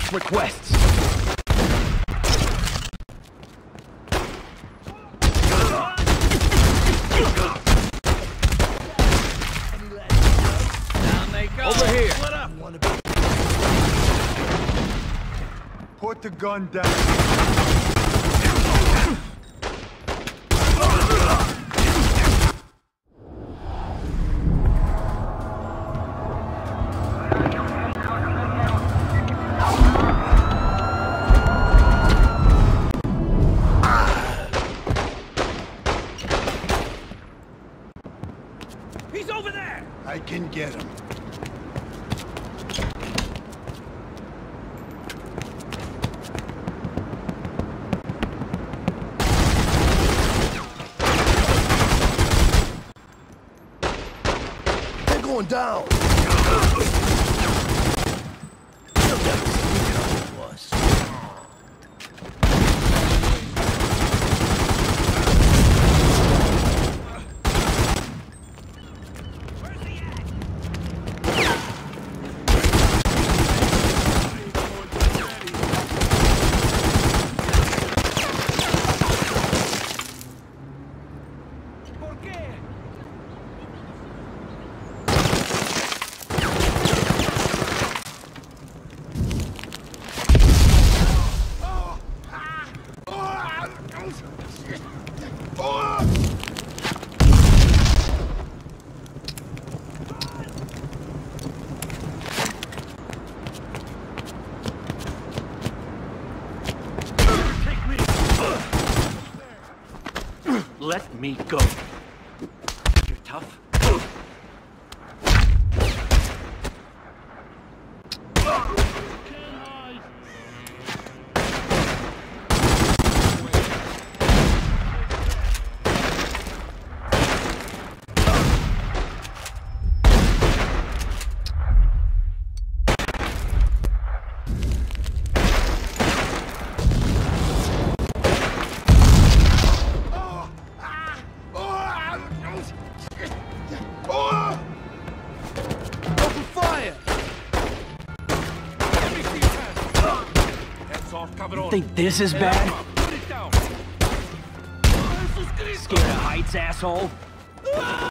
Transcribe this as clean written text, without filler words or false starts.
Next requests. Down they go. Over here. Split up. Put the gun down. He's over there. I can get him. They're going down. Let me go. You're tough. You think this is bad? Scared of heights, asshole?